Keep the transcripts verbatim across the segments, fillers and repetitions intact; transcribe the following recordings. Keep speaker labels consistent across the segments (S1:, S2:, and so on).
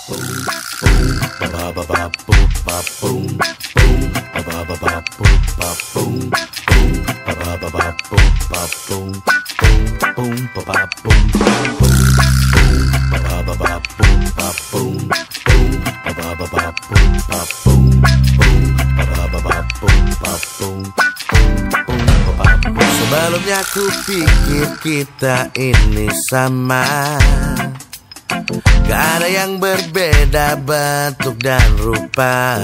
S1: Sebelumnya ku pikir kita ini sama, gak ada yang berbeda bentuk dan rupa.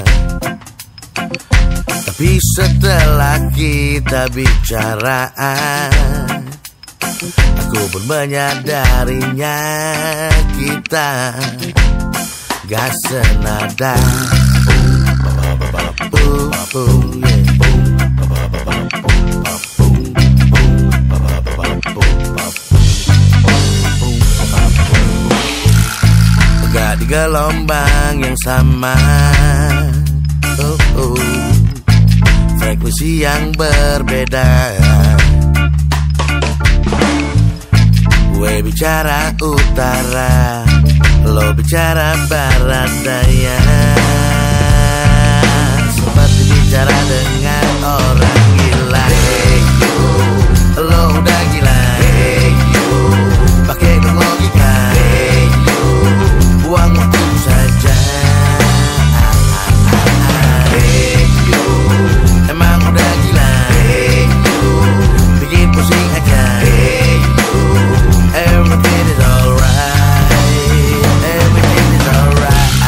S1: Tapi setelah kita bicara, aku pun menyadarinya kita gak senada. Uh, uh, yeah. Gak di gelombang yang sama, uh, uh. frekuensi yang berbeda. Gue bicara utara, lo bicara barat daya. Seperti bicara dengan orang gila. Hey you, lo udah gila. Hey you, pakai dong logika. Hey you, buang waktu saja. Hey you, emang udah gila. Hey you, bikin pusing aja. Hey you, everything is alright. Everything is alright.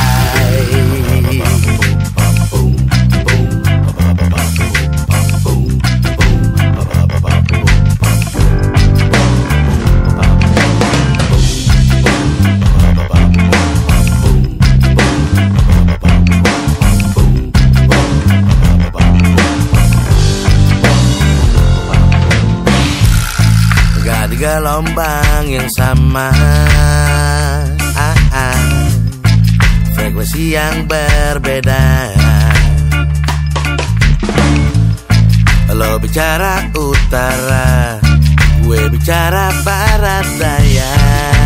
S1: Gelombang yang sama, ah, ah. frekuensi yang berbeda. Lo bicara utara, gue bicara barat daya.